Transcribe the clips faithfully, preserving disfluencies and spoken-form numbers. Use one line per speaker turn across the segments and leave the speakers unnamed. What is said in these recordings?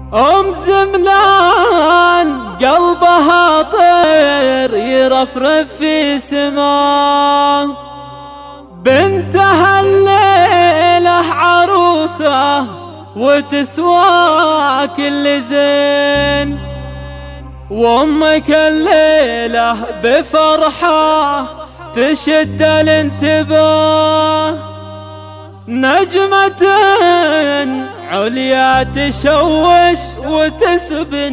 أم زملان قلبها طير يرفرف في سماه، بنتها الليلة عروسة وتسوى كل زين، وامك الليلة بفرحة تشد الانتباه، نجمة عليا تشوش وتسبي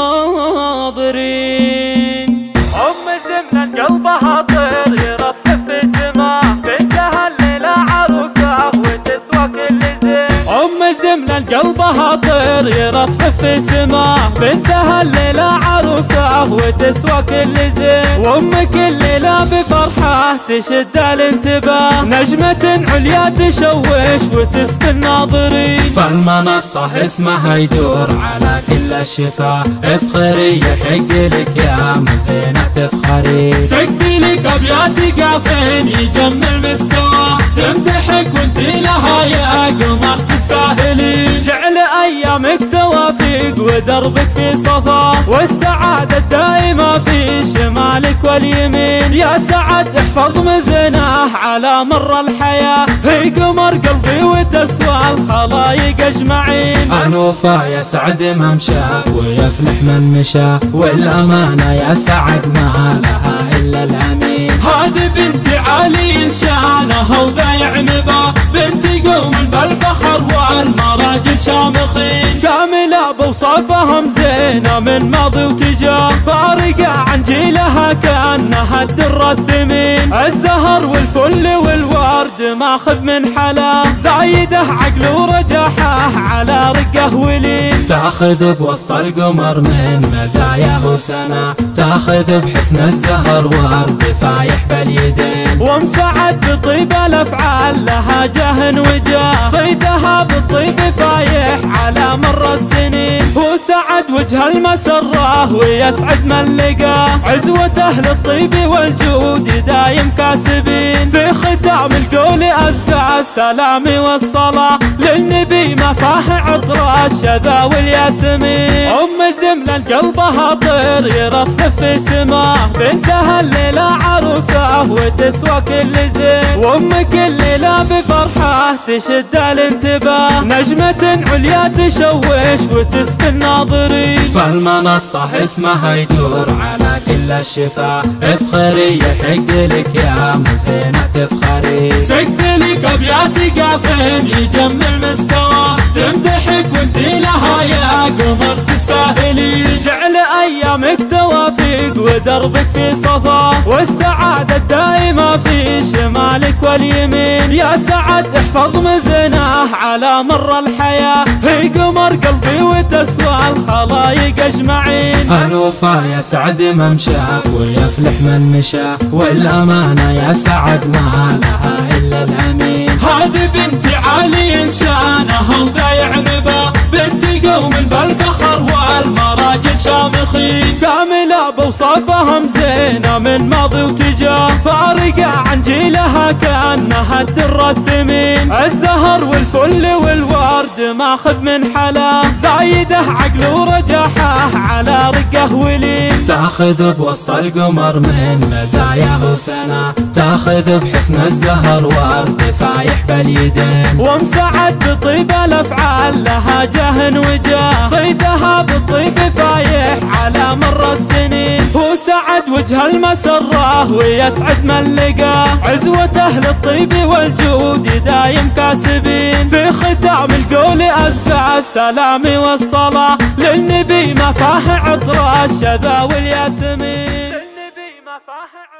الناظرين.
أم زملان قلبها طير يرفرف في سماه، بنتها الليلة عروسة وتسوى كل زين.
أم زملان قلبها طير يرفرف في سماه، بنتها الليلة عروسة وتسوى كل زين، وامك الليلة بفرحة تشد الانتباه، نجمة عليا تشوش وتسبي الناظرين.
فالمنصة اسمها يدور على كل الشفاه، افخري يحق لك يا مزينة تفخري،
سقت لك ابيات قافين يجمل مستوى، تمدحك وانت لها يا قمر تستاهلين، جعل ايامك توافيق ودربك في صفا، والسعادة الدائمة في شمالك واليمين، يا سعد احفظ مزناه على مر الحياة، هي قمر قلبي وتسوى الخلايق اجمعين.
انوفا يا سعد ما مشى ويفلح من مشى، والامانة يا سعد ما لها الا الامين،
هذه بنت علي شانها وذايع نبا، بنت قوم بالفخر والمراجل شامخين، كاملة بوصافها مزينة من ماضي وتجاه، فارقة عن جيلها كأنها الدر الثمين، الزهر والفل والورد ماخذ من حلا، زايده عقل ورجاحه على رقه ولين،
تاخذ بوسط القمر من مزاياه وسنا، تاخذ بحسن الزهر ورد فايح باليدين،
ومسعد بطيب الافعال لها جاه وجاه، صيدها بالطيب فايح على مر السنين، هو سعد وجه المسره ويسعد من لقاه، عزوته للطيب والجود دايم كاسبين، في ختام القول ازكى السلام والصلاه، للنبي ما فاه عطر الشذا والياسمين. ام زملان قلبها طير يرفرف في سماه، بنتها الليلة عروسة وتسوى كل زين، وامك الليلة بفرحة تشد الانتباه، نجمة عليا تشوش وتسبي الناظرين.
فالمنصة اسمها يدور على كل الشفاه، افخري يحق لك يا مزينة تفخري،
سقت لك ابيات قافين يجمل مستوى، تمدحك وانت لها يا قمر تستاهلي، جعل ايامك توافيق ودربك في صفا، والسعادة الدائمة في شمالك واليمين، يا سعد احفظ مزناه على مر الحياة، هي قمر قلبي وتسوى الخلايق اجمعين.
انوفا يا سعد ما مشى ويفلح من مشى، والامانة يا سعد ما لها الا الامين،
هذه بنت علي شانها وذايع نبا، بنت قوم بالفخر والمراجل شامخين، كاملة بوصافها مزينة من ماضي وتجاه، فارقة عن جيلها كأنها الدر الثمين، الزهر والفل والورد ماخذ من حلا، زايده عقل ورجاحه على رقه ولين،
تاخذ بوسط القمر من مزاياه وسنا، تاخذ بحسن الزهر ورد فايح باليدين،
ومسعد بطيب الافعال لها جاه وجاه، صيدها بالطيب فايح على مر السنين، هو سعد وجه المسره ويسعد من لقاه، عزوته للطيب والجود دايم كاسبين، في ختام القول ازكى السلام والصلاه، للنبي ما فاه عطر الشذا والياسمين.
للنبي ما فاه